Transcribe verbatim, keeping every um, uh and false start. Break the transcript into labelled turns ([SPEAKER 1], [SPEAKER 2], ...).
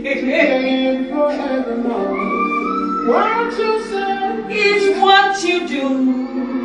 [SPEAKER 1] and forevermore. What you say
[SPEAKER 2] is what you do.